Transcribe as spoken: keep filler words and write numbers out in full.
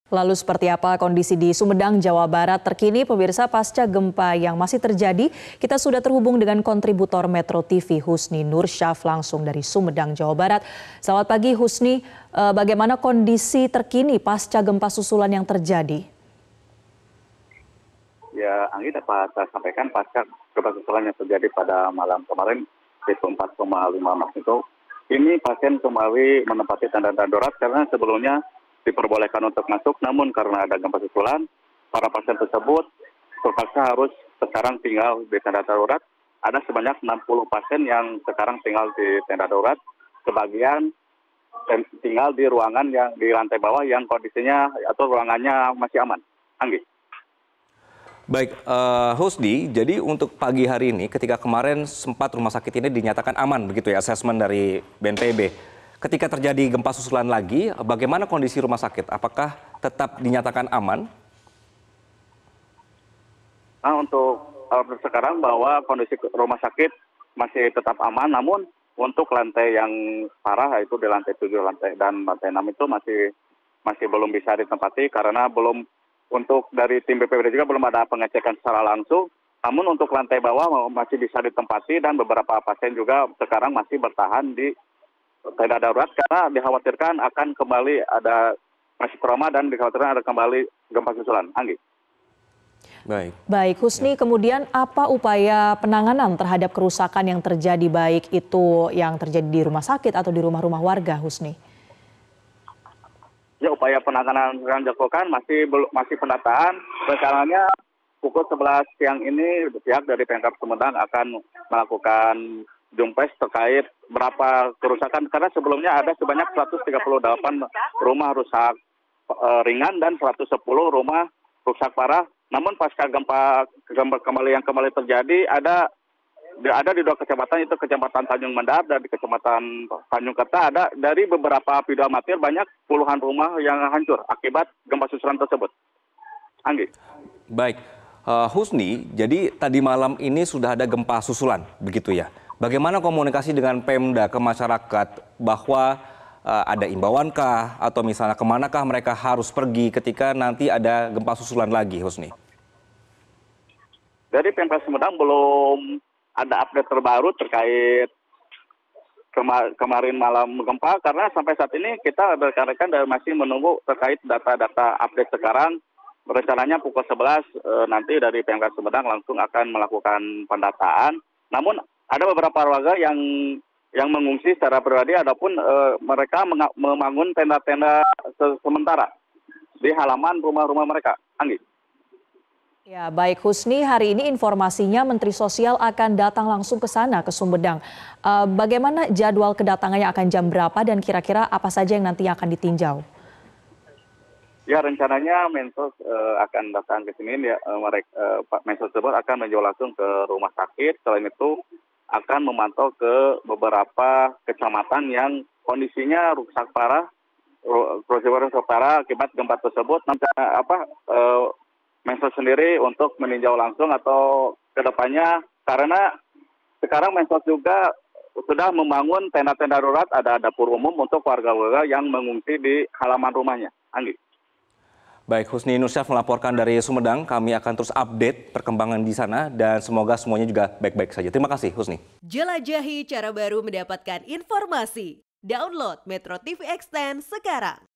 Lalu seperti apa kondisi di Sumedang, Jawa Barat terkini pemirsa pasca gempa yang masih terjadi? Kita sudah terhubung dengan kontributor Metro T V Husni Nursyaf langsung dari Sumedang, Jawa Barat. Selamat pagi Husni, bagaimana kondisi terkini pasca gempa susulan yang terjadi? Ya, Anggi dapat saya sampaikan pasca gempa susulan yang terjadi pada malam kemarin yaitu empat koma lima magnitudo. Ini pasien kembali menempati tenda darurat karena sebelumnya diperbolehkan untuk masuk, namun karena ada gempa susulan, para pasien tersebut terpaksa harus sekarang tinggal di tenda darurat. Ada sebanyak enam puluh pasien yang sekarang tinggal di tenda darurat, sebagian tinggal di ruangan yang di lantai bawah yang kondisinya atau ruangannya masih aman. Anggi. Baik, uh, Husni, jadi untuk pagi hari ini ketika kemarin sempat rumah sakit ini dinyatakan aman begitu ya, asesmen dari B N P B. Ketika terjadi gempa susulan lagi, bagaimana kondisi rumah sakit? Apakah tetap dinyatakan aman? Nah, untuk uh, sekarang bahwa kondisi rumah sakit masih tetap aman, namun untuk lantai yang parah yaitu di lantai tujuh lantai dan lantai enam itu masih masih belum bisa ditempati karena belum untuk dari tim B P B D juga belum ada pengecekan secara langsung. Namun untuk lantai bawah masih bisa ditempati dan beberapa pasien juga sekarang masih bertahan di tenda darurat karena dikhawatirkan akan kembali ada masih trauma dan dikhawatirkan ada kembali gempa susulan. Anggi. Baik. Baik, Husni, kemudian apa upaya penanganan terhadap kerusakan yang terjadi baik itu yang terjadi di rumah sakit atau di rumah-rumah warga, Husni? Ya, upaya penanganan yang dilakukan masih masih pendataan. Rencananya pukul sebelas siang ini pihak dari Pemkab Sumedang akan melakukan jumpes terkait berapa kerusakan karena sebelumnya ada sebanyak seratus tiga puluh delapan rumah rusak e, ringan dan seratus sepuluh rumah rusak parah. Namun pasca gempa gempa kembali yang kembali terjadi ada ada di dua kecamatan itu Kecamatan Tanjung Mendap dan di Kecamatan Tanjung Kerta ada dari beberapa video amatir banyak puluhan rumah yang hancur akibat gempa susulan tersebut. Anggi. Baik, uh, Husni, jadi tadi malam ini sudah ada gempa susulan begitu ya? Bagaimana komunikasi dengan Pemda ke masyarakat bahwa uh, ada imbauankah atau misalnya kemanakah mereka harus pergi ketika nanti ada gempa susulan lagi, Husni? Dari Pemkab Sumedang belum ada update terbaru terkait kema kemarin malam gempa karena sampai saat ini kita rekan-rekan masih menunggu terkait data-data update sekarang. Rencananya pukul sebelas uh, nanti dari Pemkab Sumedang langsung akan melakukan pendataan. Namun ada beberapa warga yang yang mengungsi secara pribadi, adapun e, mereka membangun tenda-tenda sementara di halaman rumah-rumah mereka. Anggi. Ya, baik Husni, hari ini informasinya Menteri Sosial akan datang langsung ke sana, ke Sumedang. E, bagaimana jadwal kedatangannya, akan jam berapa dan kira-kira apa saja yang nanti akan ditinjau? Ya, rencananya Mensos e, akan datang ke sini. Ya, e, mereka, e, Pak Mensos tersebut akan meninjau langsung ke rumah sakit. Selain itu akan memantau ke beberapa kecamatan yang kondisinya rusak parah, rusak parah akibat gempa tersebut. Nanti apa e, Mensos sendiri untuk meninjau langsung atau kedepannya karena sekarang Mensos juga sudah membangun tenda-tenda darurat, ada dapur umum untuk warga-warga yang mengungsi di halaman rumahnya. Anggi. Baik, Husni Nursyaf melaporkan dari Sumedang. Kami akan terus update perkembangan di sana dan semoga semuanya juga baik-baik saja. Terima kasih, Husni. Jelajahi cara baru mendapatkan informasi. Download Metro T V Extend sekarang.